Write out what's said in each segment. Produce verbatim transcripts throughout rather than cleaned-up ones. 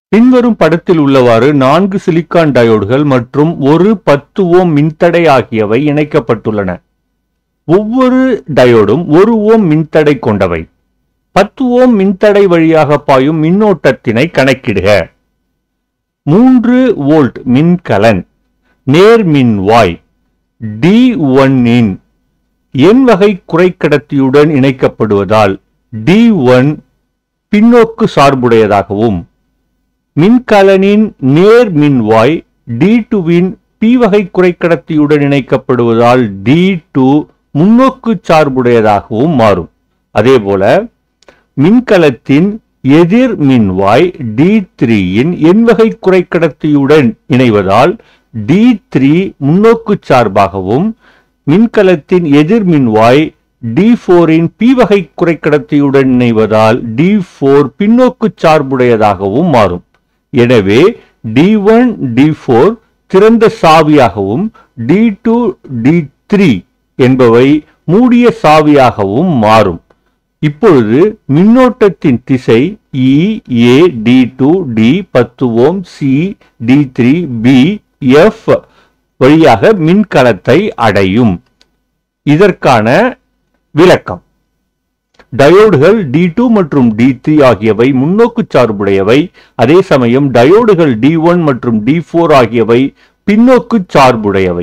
பின்வரும் படத்தில் உள்ளவாறு நான்கு சிலிக்கான் டயோடுகள் மற்றும் ஒரு பத்து ஓம் மின்தடை ஆகியவை இணைக்கப்பட்டுள்ளன. ஒவ்வொரு டயோடும் ஒரு ஓம் மின்தடை கொண்டவை. பத்து ஓம் மின்தடை வழியாக பாயும் மின்னோட்டத்தினை கணக்கிடுக. மூன்று வோல்ட் மின்கலன் நேர்மின்வாய் டி ஒன்று இன் என் வகை குறைக்கடத்தியுடன் இணைக்கப்படுவதால் டி ஒன்று பின்னோக்கு சார்புடையதாகவும், மின்கலனின் நேர் மின்வாய் டி இரண்டு இன் பி வகை குறைக்கடத்தியுடன் இணைக்கப்படுவதால் டி இரண்டு முன்னோக்கு சார்புடையதாகவும் மாறும். அதேபோல மின்கலத்தின் எதிர் மின்வாய் டி மூன்று இன் என் வகை குறைக்கடத்தியுடன் இணைவதால் டி மூன்று முன்னோக்கு சார்பாகவும், மின்கலத்தின் எதிர் மின்வாய் டி நான்கு இன் பி வகை குறைக்கடத்தியுடன் இணைவதால் டி நான்கு பின்னோக்கு சார்புடையதாகவும் மாறும். எனவே டி ஒன்று டி நான்கு திறந்த சாவியாகவும் டி இரண்டு டி மூன்று என்பவை மூடிய சாவியாகவும் மாறும். இப்பொழுது மின்னோட்டத்தின் திசை இ ஏ டி இரண்டு டி பத்து ஓம் சி டி மூன்று பி எஃப் வழியாக மின்கலத்தை அடையும். இதற்கான விளக்கம்: டயோடுகள் டி இரண்டு மற்றும் டி மூன்று ஆகியவை முன்னோக்கு சார்புடையவை. அதே சமயம் டயோடுகள் டி ஒன்று மற்றும் டி நான்கு ஆகியவை பின்னோக்கு சார்புடையவை.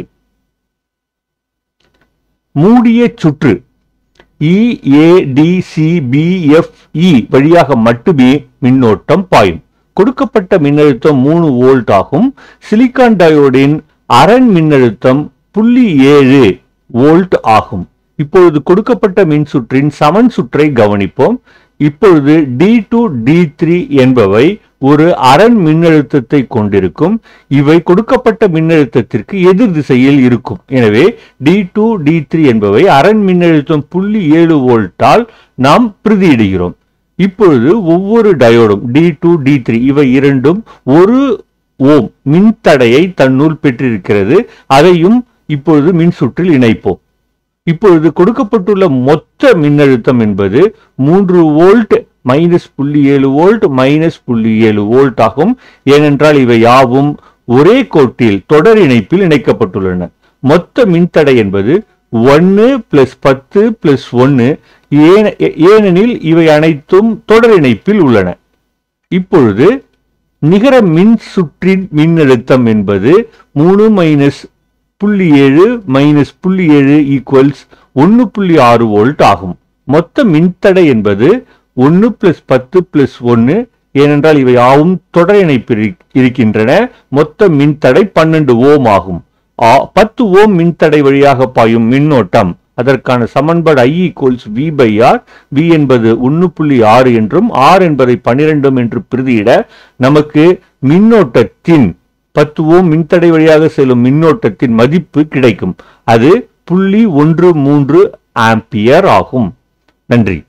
மூடிய சுற்று E A D C B F E வழியாக மட்டுமே மின்னோட்டம் பாயும். கொடுக்கப்பட்ட மின்னழுத்தம் மூன்று வோல்ட் ஆகும். சிலிக்கான் டயோடின் அரண் மின்னழுத்தம் புள்ளி ஏழு வோல்ட் ஆகும். இப்பொழுது கொடுக்கப்பட்ட மின்சுற்றின் சமன் சுற்றை கவனிப்போம். இப்பொழுது டி இரண்டு டி மூன்று என்பவை ஒரு அரண் மின்னழுத்தத்தை கொண்டிருக்கும். இவை கொடுக்கப்பட்ட மின்னழுத்தத்திற்கு எதிர் திசையில் இருக்கும். எனவே டி இரண்டு டி மூன்று என்பவை அரண் மின்னழுத்தம் புள்ளி ஏழு வோல்ட்டால் நாம் பிரதியிடுகிறோம். இப்பொழுது ஒவ்வொரு டயோடும் டி இரண்டு டி மூன்று இவை இரண்டும் ஒரு ஓம் மின்தடையை தன்னுள் பெற்றிருக்கிறது. அதையும் இப்பொழுது மின்சுற்றில் இணைப்போம். இப்பொழுது கொடுக்கப்பட்டுள்ள மொத்த மின்னழுத்தம் என்பது மூன்று வோல்ட் மைனஸ் புள்ளி ஏழு வோல்ட் மைனஸ் புள்ளி ஏழு வோல்ட் ஆகும். ஏனென்றால் இவை யாவும் ஒரே கோட்டில் தொடர் இணைப்பில் இணைக்கப்பட்டுள்ளன. மொத்த மின்தடை என்பது ஒன்று பிளஸ் பத்து பிளஸ் ஒன்று, ஏனெனில் இவை அனைத்தும் தொடர் இணைப்பில் உள்ளன. இப்பொழுது நிகர மின் சுற்றின் மின்னழுத்தம் என்பது மூணு மைனஸ் புள்ளி ஏழு மைனஸ் புள்ளி ஏழு ஈக்குவல்ஸ் ஒன்று புள்ளி ஆறு வோல்ட் ஆகும். மொத்த மின்தடை என்பது ஒன்று பிளஸ் பத்து பிளஸ் ஒன்று, ஏனென்றால் இவை யாவும் தொடர் இணைப்பில் இருக்கின்றன. மொத்த மின்தடை பன்னெண்டு ஓம் ஆகும். பத்து ஓம் மின்தடை வழியாக பாயும் மின்னோட்டம், அதற்கான சமன்பாடு I equals V by R. V என்பது ஒன்று புள்ளி ஆறு என்றும் R என்பதை பன்னிரண்டு என்று பிரதியிட நமக்கு மின்னோட்டத்தின் பத்து ஓம் மின்தடை வழியாக செல்லும் மின்னோட்டத்தின் மதிப்பு கிடைக்கும். அது புள்ளி ஒன்று மூன்று ஆம்பியர் ஆகும். நன்றி.